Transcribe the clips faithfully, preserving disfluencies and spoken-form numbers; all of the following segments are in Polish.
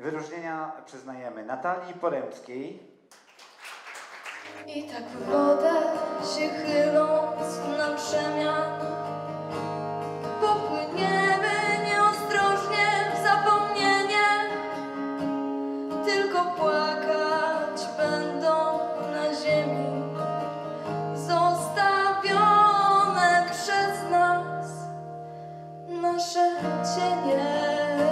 Wyróżnienia przyznajemy Natalii Poremskiej. I tak w wodę się chyląc na przemian, popłyniemy nieostrożnie w zapomnienie, tylko płakać będą na ziemi zostawione przez nas nasze cienie.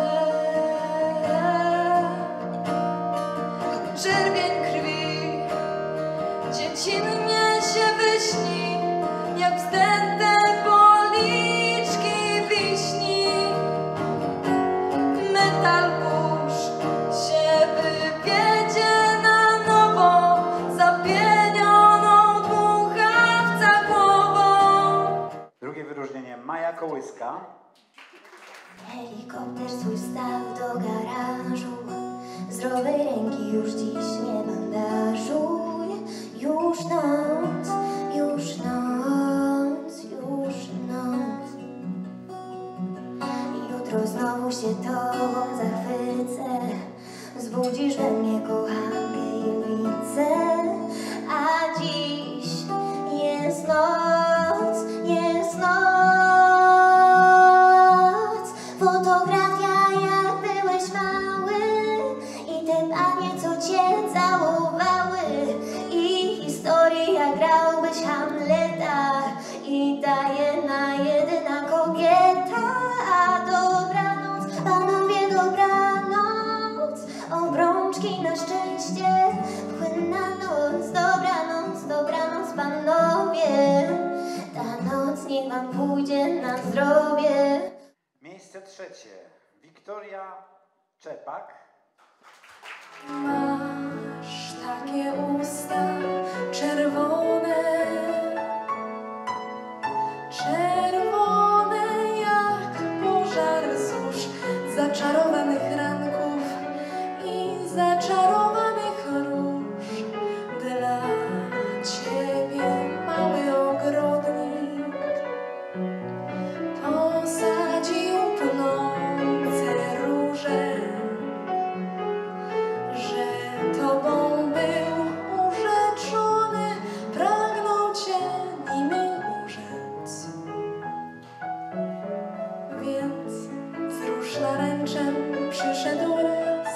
Czerwień krwi dziecinnie się wyśni, jak wzdęte policzki wiśni. Metal burz się wywiedzie na nowo, zapienioną dmuchawca głową. Drugie wyróżnienie Maja Kołyska. Helikopter swój stał do garażu, zdrowej ręki już dziś nie bandażuj. Już noc, już noc, już noc. Jutro znowu się tobą zachwycę, wzbudzisz we mnie kochankę i lwicę. A dziś jest noc, jest noc. Fotografia jak byłeś mały i te panie co cię całowały, i historia grałbyś Hamleta i ta jedna, jedyna kobieta. A dobranoc, panowie, dobranoc, obrączki na szczęście, płynna noc, dobranoc, dobranoc, panowie, ta noc niech wam pójdzie na zdrowie. Miejsce trzecie Wiktoria Czepak. Masz takie usta czerwone, czerwone jak pożar zórz zaczarowanych ranków i zaczarowanych róż. Dla ciebie mały ogrodnik posadził pnące róże, że tobą był urzeczony, pragnął cię nimi urzec. Więc wzrusz naręczem przyszedł raz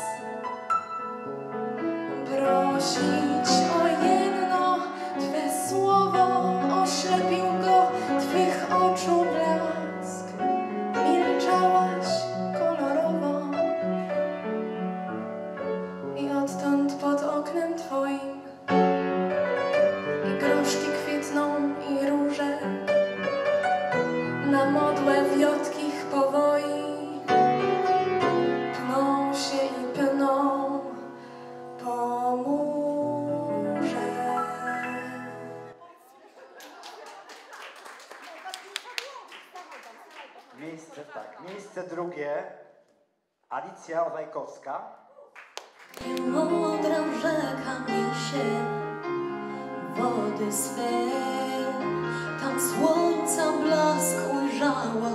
prosić o jedno twe słowo, oślepił go twych oczu blask. Milczałaś kolorowo i odtąd pod oknem twoim i groszki kwitną i róże na modłę wiotkich powoi pną się i pną po murze. Miejsce, tak, miejsce drugie Alicja Olajkowska. Mądra rzeka niesie wody swe, tam słońca blask ujrzała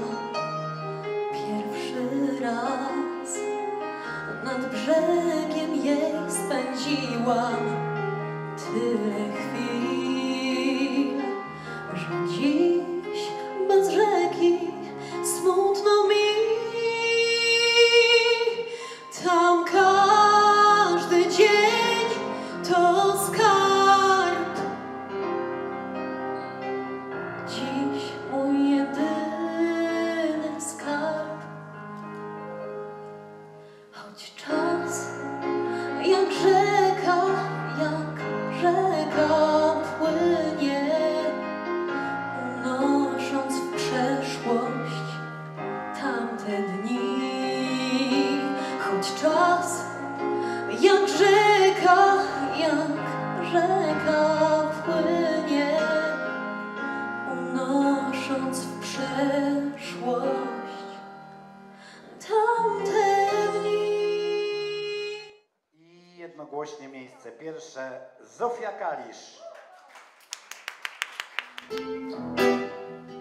pierwszy raz. Nad brzegiem jej spędziłam tyle chwil, że dziś bez rzeki smutno mi. Tam każdy dzień to skarb. Dziś mój jedyny skarb. Choć czas jak rzeka, jak rzeka płynie, unosząc w przeszłość tamte dni. Choć czas jak rzeka, jak rzeka płynie, unosząc w przeszłość tamte dni. I jednogłośnie miejsce pierwsze Zofia Kalisz.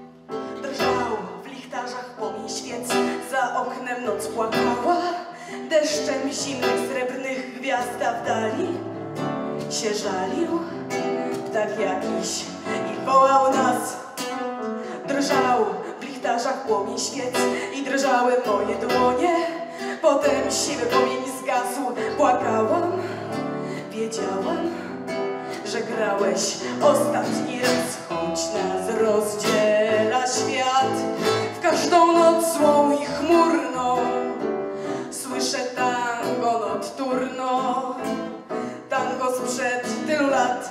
Drżał w lichtarzach płomień świec, za oknem noc płakała. deszczem zimnych, srebrnych gwiazd, a w dali się żalił ptak jakiś i wołał nas. Drżał w lichtarzach płomień świec i drżały moje dłonie. Potem siwy płomień zgasł, płakałam, wiedziałam, że grałeś ostatni raz. Choć nas rozdziela świat w każdą noc złą i chmurną, słyszę tango nocturno, tango sprzed tylu lat.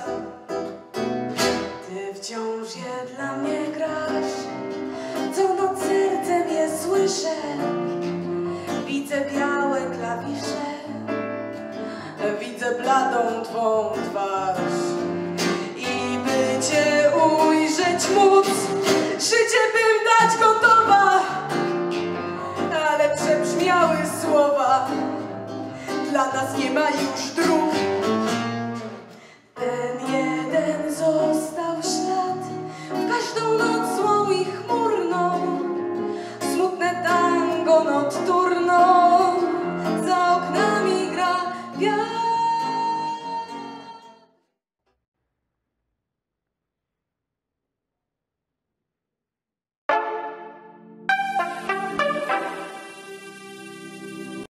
Ty wciąż je dla mnie grasz, co noc sercem je słyszę. Widzę białe klawisze, widzę bladą twą twarz. I by cię ujrzeć móc, życie bym dać gotowa, ale przebrzmiały słowa. Dla nas nie ma już dróg,